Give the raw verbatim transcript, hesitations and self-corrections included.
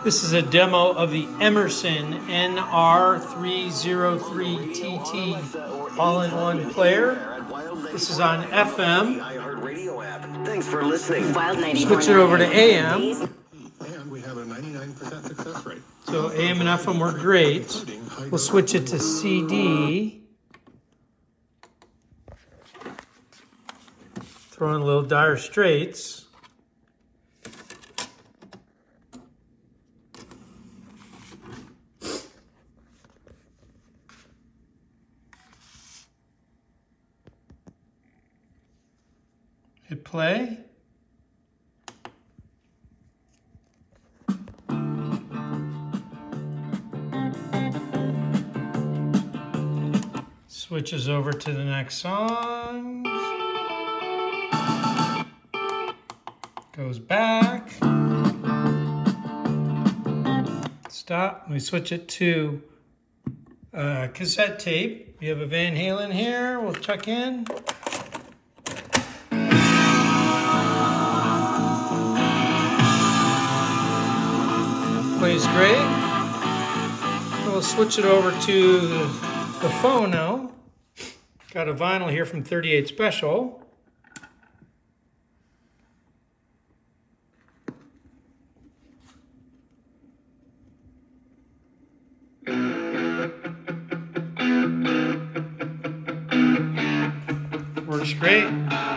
This is a demo of the Emerson N R three oh three T T all-in-one player. This is on F M. Thanks for listening. Switch it over to A M. And we have a ninety-nine percent success rate. So A M and F M were great. We'll switch it to C D. Throw in a little Dire Straits. Hit play. Switches over to the next song. Goes back. Stop. We switch it to uh, cassette tape. We have a Van Halen here. We'll check in. Plays great. We'll switch it over to the, the Phono. Got a vinyl here from thirty-eight Special. Works great.